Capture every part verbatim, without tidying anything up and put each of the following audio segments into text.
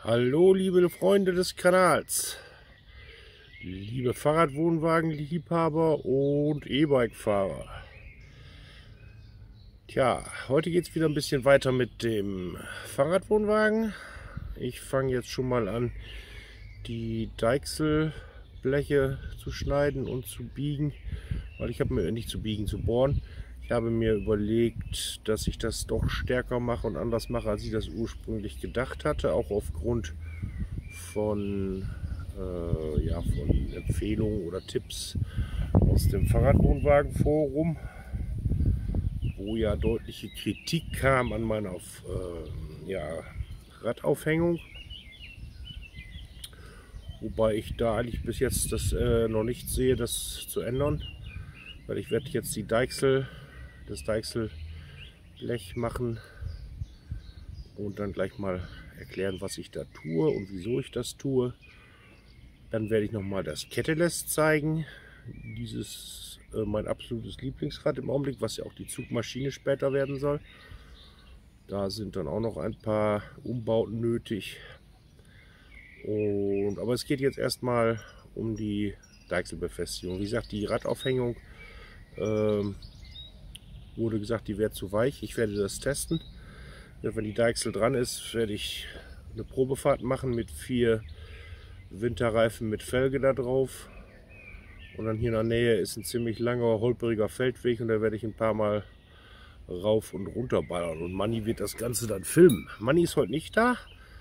Hallo liebe Freunde des Kanals, liebe Fahrradwohnwagenliebhaber und E-Bike-Fahrer. Tja, heute geht es wieder ein bisschen weiter mit dem Fahrradwohnwagen. Ich fange jetzt schon mal an, die Deichselbleche zu schneiden und zu biegen, weil ich habe mir nicht zu biegen, zu bohren. Ich habe mir überlegt, dass ich das doch stärker mache und anders mache, als ich das ursprünglich gedacht hatte, auch aufgrund von, äh, ja, von Empfehlungen oder Tipps aus dem Fahrradwohnwagenforum, wo ja deutliche Kritik kam an meiner äh, ja, Radaufhängung. Wobei ich da eigentlich bis jetzt das äh, noch nicht sehe, das zu ändern, weil ich werde jetzt die Deichsel, das Deichselblech machen und dann gleich mal erklären, was ich da tue und wieso ich das tue. Dann werde ich noch mal das Ketteless zeigen. Dieses äh, mein absolutes Lieblingsrad im Augenblick, was ja auch die Zugmaschine später werden soll. Da sind dann auch noch ein paar Umbauten nötig. Und, aber es geht jetzt erstmal um die Deichselbefestigung. Wie gesagt, die Radaufhängung ähm, wurde gesagt, die wäre zu weich. Ich werde das testen. Wenn die Deichsel dran ist, werde ich eine Probefahrt machen mit vier Winterreifen mit Felge da drauf. Und dann hier in der Nähe ist ein ziemlich langer, holpriger Feldweg und da werde ich ein paar Mal rauf und runter ballern. Und Manni wird das Ganze dann filmen. Manni ist heute nicht da.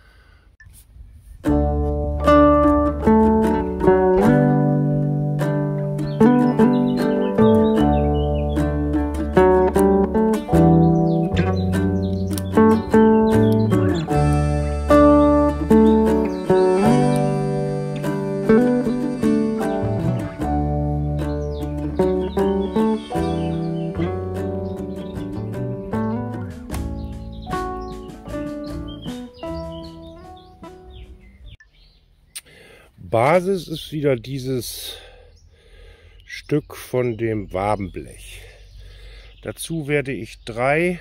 Basis ist wieder dieses Stück von dem Wabenblech. Dazu werde ich drei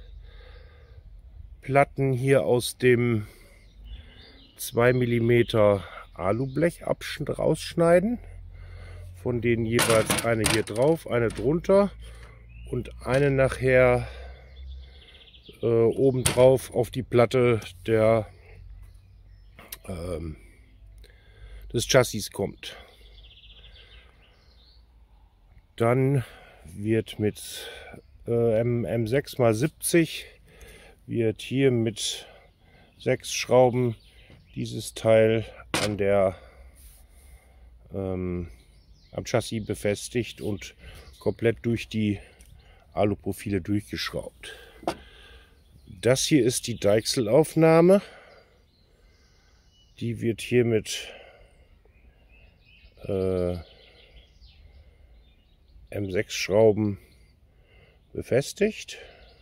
Platten hier aus dem zwei Millimeter Alublech rausschneiden. Von denen jeweils eine hier drauf, eine drunter und eine nachher äh, obendrauf auf die Platte der ähm, des Chassis kommt. Dann wird mit äh, M sechs mal siebzig wird hier mit sechs Schrauben dieses Teil an der ähm, am Chassis befestigt und komplett durch die Aluprofile durchgeschraubt. Das hier ist die Deichselaufnahme. Die wird hier mit äh, M sechs Schrauben befestigt.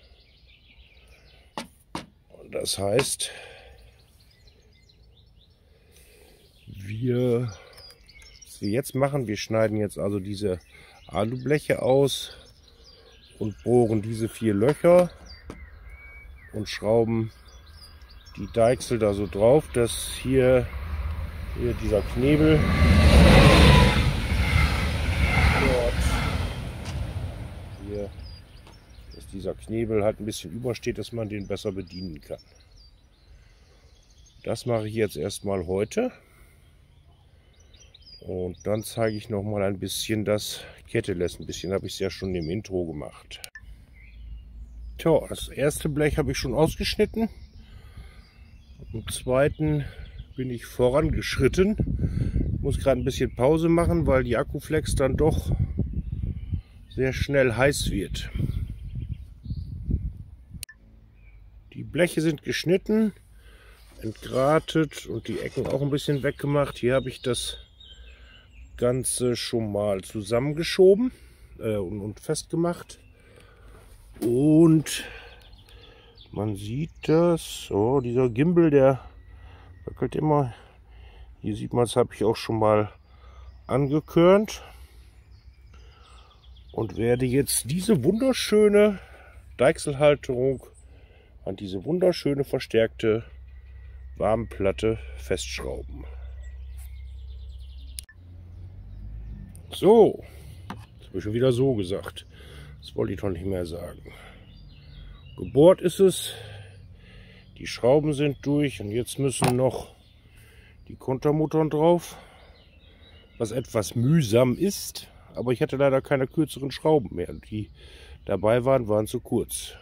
Und das heißt, wir, was wir jetzt machen, wir schneiden jetzt also diese Alubleche aus und bohren diese vier Löcher und schrauben die Deichsel da so drauf, dass hier, hier dieser Knebel Hier, dass dieser Knebel halt ein bisschen übersteht, dass man den besser bedienen kann. Das mache ich jetzt erstmal heute. Und dann zeige ich noch mal ein bisschen das Ketteless. Ein bisschen habe ich es ja schon im Intro gemacht. Tja, das erste Blech habe ich schon ausgeschnitten. Im zweiten bin ich vorangeschritten. Ich muss gerade ein bisschen Pause machen, weil die Akkuflex dann doch sehr schnell heiß wird. Die Bleche sind geschnitten, entgratet und die Ecken auch ein bisschen weggemacht. Hier habe ich das Ganze schon mal zusammengeschoben äh, und, und festgemacht. Und man sieht das, oh, dieser Gimbal, der wackelt immer. Hier sieht man es, habe ich auch schon mal angekörnt. Und werde jetzt diese wunderschöne Deichselhalterung an diese wunderschöne verstärkte Wabenplatte festschrauben. So, das habe ich schon wieder so gesagt. Das wollte ich doch nicht mehr sagen. Gebohrt ist es. Die Schrauben sind durch und jetzt müssen noch die Kontermotoren drauf. Was etwas mühsam ist, aber ich hatte leider keine kürzeren Schrauben mehr. Die dabei waren, waren zu kurz.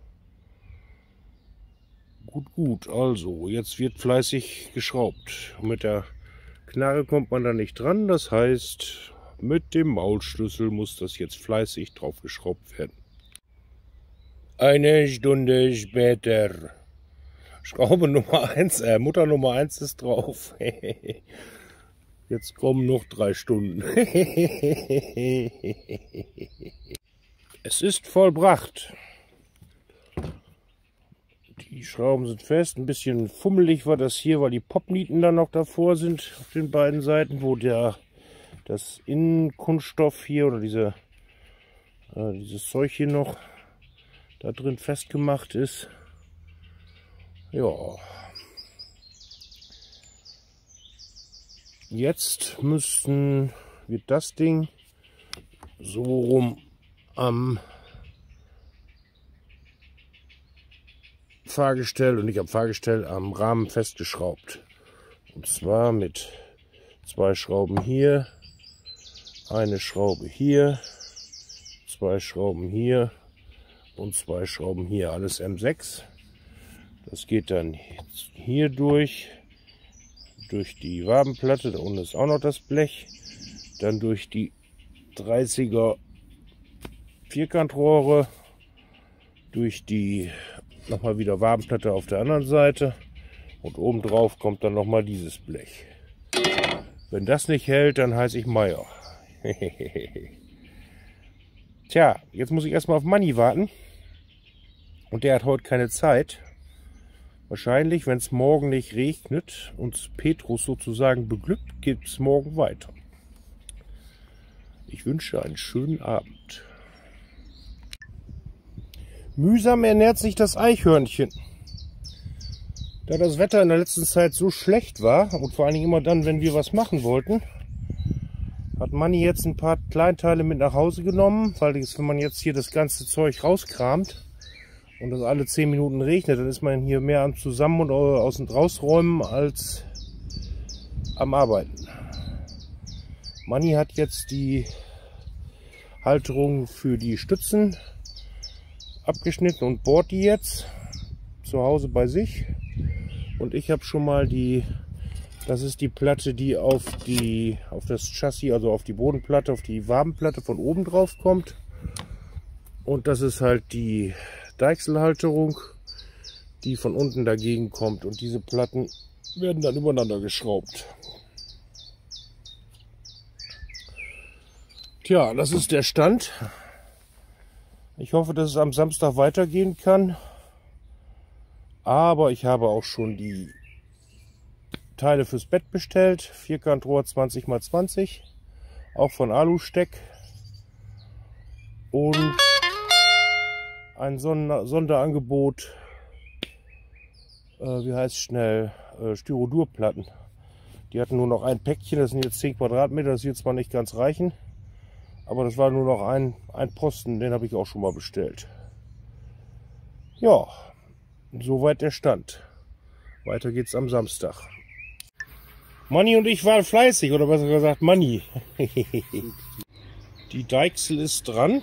Gut, gut, also jetzt wird fleißig geschraubt. Und mit der Knarre kommt man da nicht dran, das heißt, mit dem Maulschlüssel muss das jetzt fleißig drauf geschraubt werden. Eine Stunde später. Schraube Nummer eins, äh, Mutter Nummer eins ist drauf. Jetzt kommen noch drei Stunden. Es ist vollbracht. Die Schrauben sind fest. Ein bisschen fummelig war das hier, weil die Popnieten dann noch davor sind auf den beiden Seiten, wo der das Innenkunststoff hier oder diese äh, dieses Zeug hier noch da drin festgemacht ist. Ja. Jetzt müssten wir das Ding so rum am Fahrgestell und nicht am Fahrgestell, am Rahmen festgeschraubt. Und zwar mit zwei Schrauben hier, eine Schraube hier, zwei Schrauben hier und zwei Schrauben hier, alles M sechs. Das geht dann hier durch, durch die Wabenplatte, da unten ist auch noch das Blech, dann durch die dreißiger Vierkantrohre, durch die nochmal wieder Wabenplatte auf der anderen Seite und oben drauf kommt dann nochmal dieses Blech. Wenn das nicht hält, dann heiße ich Meier. Tja, jetzt muss ich erstmal auf Manni warten und der hat heute keine Zeit. Wahrscheinlich, wenn es morgen nicht regnet und Petrus sozusagen beglückt, geht es morgen weiter. Ich wünsche einen schönen Abend. Mühsam ernährt sich das Eichhörnchen. Da das Wetter in der letzten Zeit so schlecht war und vor allen Dingen immer dann, wenn wir was machen wollten, hat Manni jetzt ein paar Kleinteile mit nach Hause genommen, weil das, wenn man jetzt hier das ganze Zeug rauskramt und es alle zehn Minuten regnet, dann ist man hier mehr am Zusammen- und aus- und rausräumen als am Arbeiten. Manni hat jetzt die Halterung für die Stützen abgeschnitten und bohrt die jetzt zu Hause bei sich. Und ich habe schon mal die, das ist die Platte, die auf die, auf das Chassis, also auf die Bodenplatte, auf die Wabenplatte von oben drauf kommt. Und das ist halt die Deichselhalterung, die von unten dagegen kommt. Und diese Platten werden dann übereinander geschraubt. Tja, das ist der Stand. Ich hoffe, dass es am Samstag weitergehen kann. Aber ich habe auch schon die Teile fürs Bett bestellt. Vierkantrohr zwanzig mal zwanzig. Auch von Alusteck. Und ein Sonder Sonderangebot. Äh, wie heißt es schnell? Äh, Styrodurplatten. Die hatten nur noch ein Päckchen. Das sind jetzt zehn Quadratmeter. Das wird zwar nicht ganz reichen. Aber das war nur noch ein, ein Posten. Den habe ich auch schon mal bestellt. Ja. Soweit der Stand. Weiter geht's am Samstag. Manni und ich waren fleißig, oder besser gesagt Manni. Die Deichsel ist dran.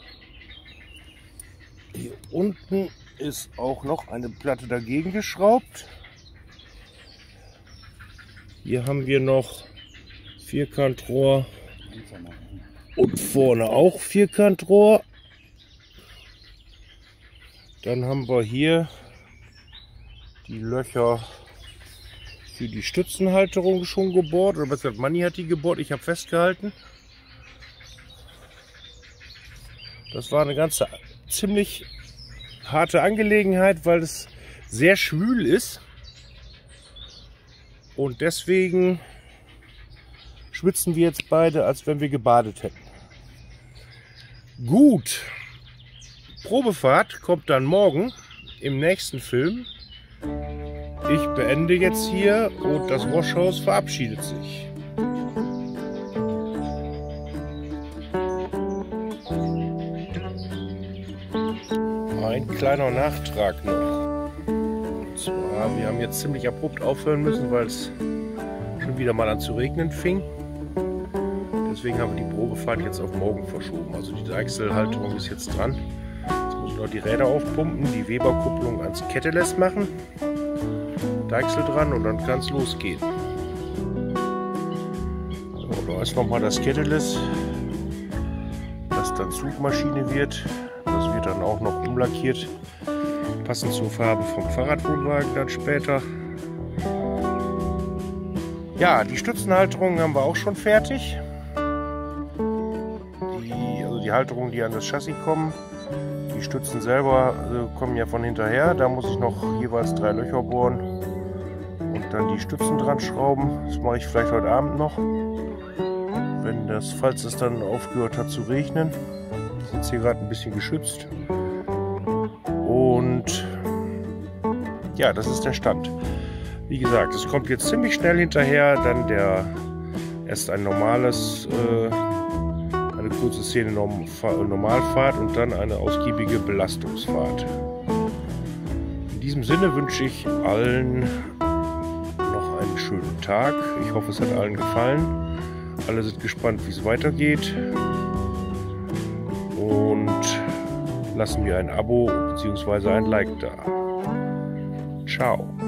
Hier unten ist auch noch eine Platte dagegen geschraubt. Hier haben wir noch Vierkantrohr und vorne auch Vierkantrohr. Dann haben wir hier die Löcher für die Stützenhalterung schon gebohrt. Oder besser gesagt, Manni hat die gebohrt, ich habe festgehalten. Das war eine ganze ziemlich harte Angelegenheit, weil es sehr schwül ist. Und deswegen schwitzen wir jetzt beide, als wenn wir gebadet hätten. Gut. Probefahrt kommt dann morgen im nächsten Film. ich beende jetzt hier und das Waschhaus verabschiedet sich. Ein kleiner Nachtrag noch. Und zwar, wir haben jetzt ziemlich abrupt aufhören müssen, weil es schon wieder mal an zu regnen fing. Deswegen haben wir die Probefahrt jetzt auf morgen verschoben. Also die Deichselhalterung ist jetzt dran. Jetzt muss ich noch die Räder aufpumpen, die Weberkupplung ans Ketteles machen. Deichsel dran und dann kann es losgehen. So, da ist nochmal das Ketteles, das dann Zugmaschine wird. Das wird dann auch noch umlackiert, passend zur Farbe vom Fahrradwohnwagen dann später. Ja, die Stützenhalterungen haben wir auch schon fertig. Die, also die Halterungen, die an das Chassis kommen. Die Stützen selber äh, kommen ja von hinterher. Da muss ich noch jeweils drei Löcher bohren und dann die Stützen dran schrauben. Das mache ich vielleicht heute Abend noch, wenn das, falls es dann aufgehört hat zu regnen. Ich sitze hier gerade ein bisschen geschützt. Und ja, das ist der Stand. Wie gesagt, es kommt jetzt ziemlich schnell hinterher, dann der erst ein normales, äh, eine kurze Szene Normalfahrt und dann eine ausgiebige Belastungsfahrt. In diesem Sinne wünsche ich allen noch einen schönen Tag. Ich hoffe, es hat allen gefallen. Alle sind gespannt, wie es weitergeht. Und lassen mir ein Abo bzw. ein Like da. Ciao.